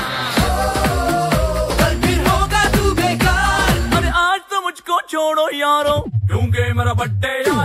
कल फिर होगा तू बेकार। अरे आज तो मुझको छोड़ो यारो, क्योंकि मेरा बर्थडे